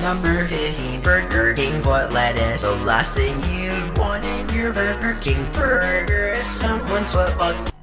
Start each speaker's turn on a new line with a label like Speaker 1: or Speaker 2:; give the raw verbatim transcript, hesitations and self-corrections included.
Speaker 1: number fifty, Burger King put lettuce. The last thing you want in your Burger King burger is someone's foot.